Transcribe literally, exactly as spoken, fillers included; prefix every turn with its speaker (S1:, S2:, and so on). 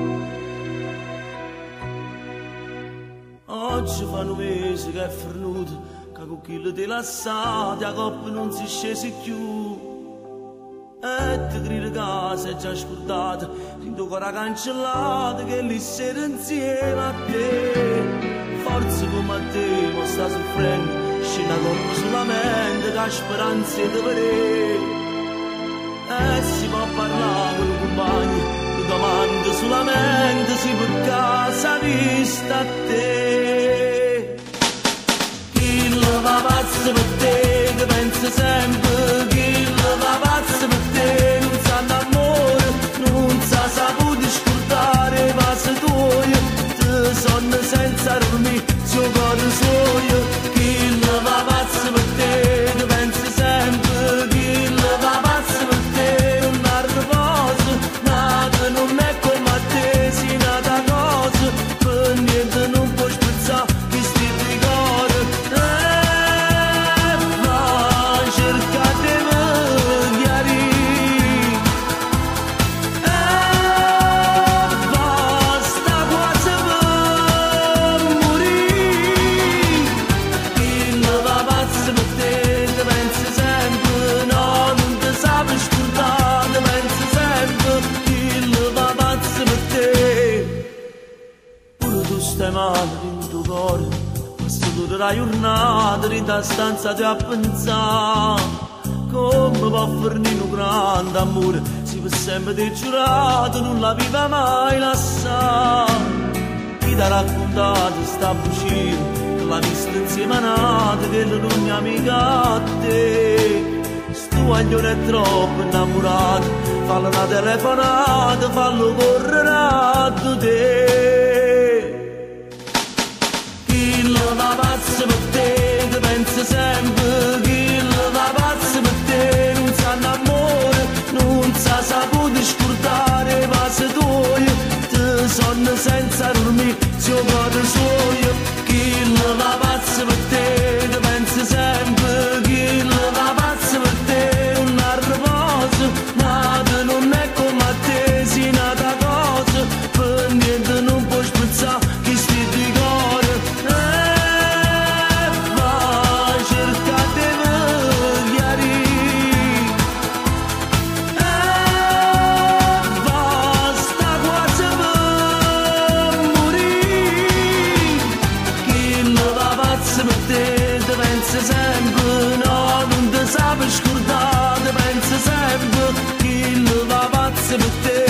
S1: Oggi fa un mese che è fernuto, che con quello di lassati a coppa non si scesi più. E te grida casa è già scordata, tinto ancora cancellata che lì sei insieme a te. Forse come a te non sta soffrendo, scena coppa sulla mente che ha speranza di vedere. E si può parlare con i compagni, le domande sulla mente si per casa vista a te. Chi lo va pazzo per te, che pensa sempre, chi lo va pazzo per te, non sa d'amore, non sa saputo scordare i passi tuoi, te sonno senza dormire, suo cuore suo. Chi lo va pazzo per te, che pensa sempre, chi lo va pazzo per te, non ha riposo, nada non è come a te, si nada cosa, per niente non puoi spezzare, chi sti di cuore. E va, cercate di chiarire, e basta quasi per morire. Chi lo va pazzo per te, te pensi sempre, no, non ti sapi scordare, te pensi sempre, chi lo va pazzo per te. Pure tu stai male in tuo cuore, questo tutta la giornata in da stanza ti a pensare. Come può fornire un grande amore, si per sempre ti giurato, non la viva mai lasciare. Chi ti ha raccontato sta bugia, che l'ha vista insieme a nata, che non è amica a te. Sto aglione è troppo innamorato, fallo una telefonata, fallo correre a te. Chi lo va pazzo per te, che pensa sempre, chi lo va pazzo per te, non sa d'amore, non sa saputo scordare i passi tuoi, te sonno senza dormire, suo cuore suo. Chi lo va pazzo per te, che pensa sempre, chi lo va pazzo per te, non ha riposo, nada non è come a te, si nata cosa, per niente non puoi spezzare, chi sti di cuore. E va, cercate di chiarire, e basta quasi per morire. Chi lo va pazzo per te, te pensa sempre, no, non ti sapi scordare, te pensa sempre, chi lo va pazzo per te.